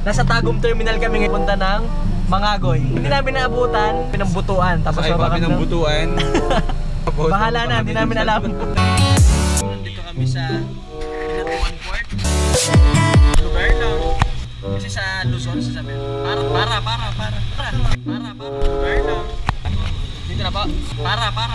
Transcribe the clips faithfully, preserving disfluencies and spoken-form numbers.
Nasa Tagum Terminal kami ngayon, punta ng Mangagoy. Hindi namin naabutan, pinambutuan. Tapos sa iba pinambutuan. Bahala na, hindi namin alam. Nandito kami sa Pinatuan Port. Lugar lang. Kasi sa Luzon, sasabi. Para, para, para, para, para, para, para. Lugar lang. Dito na po. Para, para.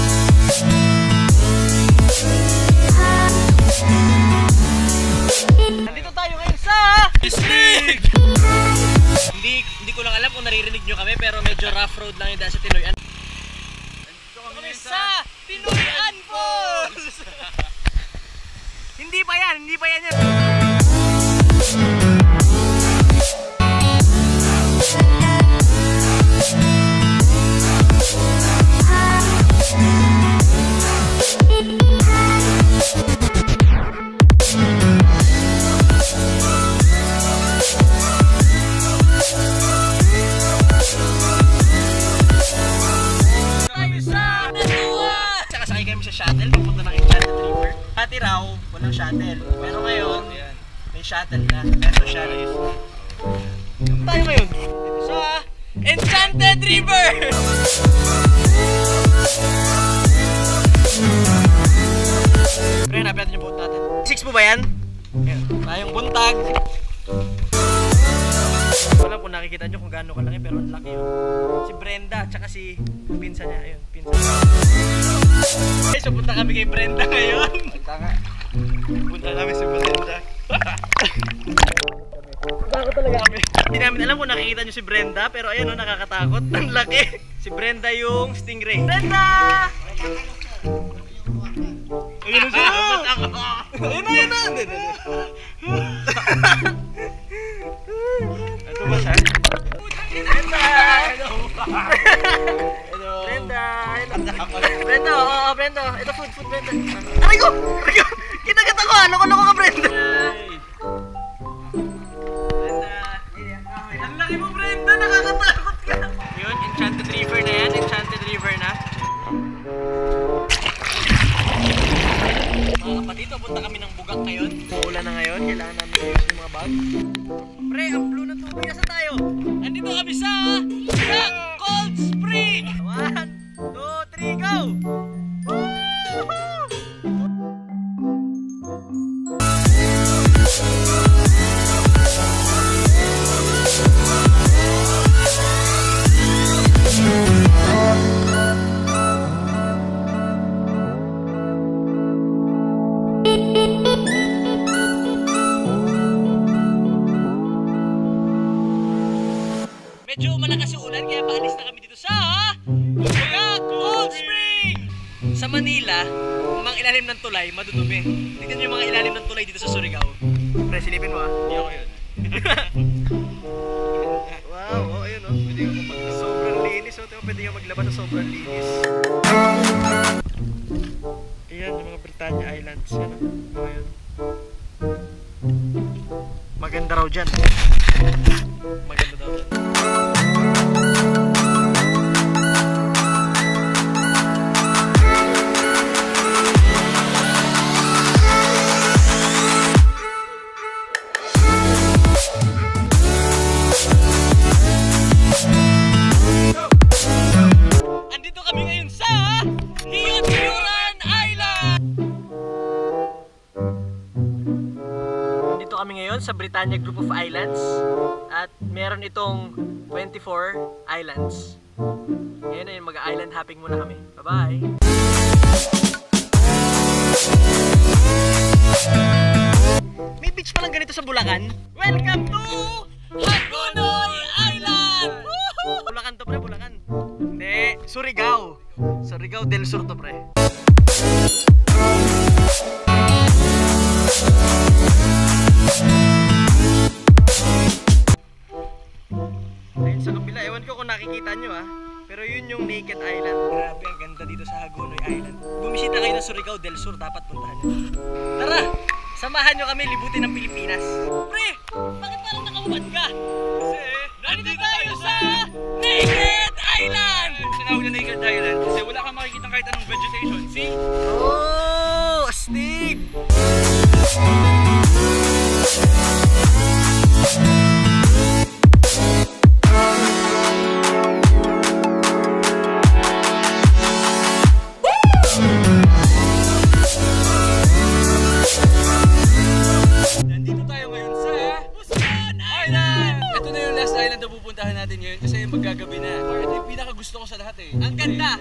Nandito tayo ngayon sa Snake! Hindi, hindi ko lang alam kung naririnig nyo kami, pero medyo rough road lang yun dahil sa Tinoyan. Nandito kami sa Tinoyan Falls! Hindi pa yan, hindi pa yan yan. Shuttle, pupunta ng Enchanted River. Dati raw, walang shuttle. Pero ngayon, may shuttle na. Metro shuttle. Tayo ngayon sa Enchanted River! Pre, hanapin natin yung boat natin. Six po ba yan? Ayan. Tayong buntag. Wala kung nakikita nyo kung gaano kalaki, pero ang laki yun. Si Brenda, tsaka si pinsa niya. Ayun, pinsa. Okay, so punta kami kay Brenda ngayon. Tanga. Punta namin si Brenda. Takot talaga kami. Hindi namin alam kung nakikita nyo si Brenda, pero ayun o, nakakatakot. Ang laki. Si Brenda yung stingray. Brenda! Ayun o siya! Ayun na, ayun na! Ito ba siya? Brenda! Hello! Hello! Brenda! Brenda, oo, Brenda. Ito food, food, Brenda. Aray ko! Aray ko! Kinagat ako! Loko-loko ka, Brenda! Brenda! Ang laki mo, Brenda! Nakakatakot ka! Yun, Enchanted River na yan. Enchanted River na. Mga kapatid, punta kami ng Bugak ngayon. Uulan na ngayon. Kailangan namin ayos yung mga bag. Pre, ang blue ng tubig. Nasa tayo? Andito kami sa Bugak Cold Spring! One, two, three, go! Medyo malakas yung ulan kaya paalis na kami dito sa Bugak Cold Spring! Sa Manila, mga ilalim ng tulay, madudumi. Tignan nyo yung mga ilalim ng tulay dito sa Surigao. Pre, silipin mo ah. Hindi ako yun. Wow, oh, ayun oh. Pwede ka maglabas. Sobrang linis oh. Pwede ka maglabas sa sobrang linis. Ayan, yung mga Britannia Islands. Yan oh. Ayun. Maganda raw dyan. Maganda daw dyan. Sa Britannia Group of Islands at meron itong twenty-four islands. Ngayon na yun, mag-island hopping muna kami. Bye-bye! May beach palang ganito sa Bulacan. Welcome to Hagonoy Island! Bulacan to pre, Bulacan. Hindi, Surigao. Surigao del Sur to pre. Ayun sa kabila, ewan ko kung nakikita nyo ah. Pero yun yung Naked Island. Grabe, ang ganda dito sa Hagonoy Island. Bumisita kayo ng Surigao del Sur, dapat puntahan nyo. Tara, samahan nyo kami libutin ng Pilipinas. Pre, bakit parang nakahubad ka? Kasi, nandito tayo sa Naked Island! Sinawag na Naked Island kasi wala kang makikita kahit anong vegetation. See? Oh, astig! pupuntahan natin ngayon kasi maggagabi na. Ito yung pinakagusto ko sa lahat eh. Ang ganda!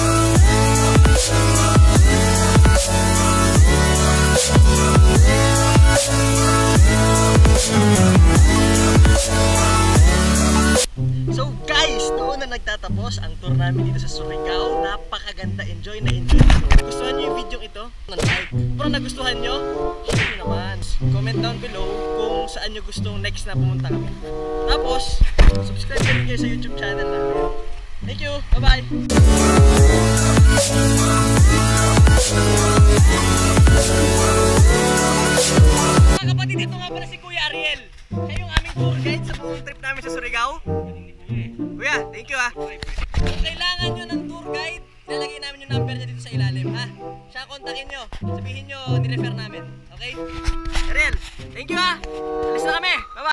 So guys, doon na nagtatapos ang tour namin dito sa Surigao. Napakaganda, enjoy na enjoy ko. Gustuhan nyo yung video ito? Like. Pero nagustuhan nyo? Share nyo naman. Comment down below kung saan nyo gustong next na pumunta kami. Tapos, subscribe na rin kayo sa YouTube channel namin. Thank you, bye bye! Mga kapatid, ito nga pala si Kuya Ariel. Siya yung aming tour guide sa buong trip namin sa Surigao. Kuya, thank you ah. Kung kailangan nyo ng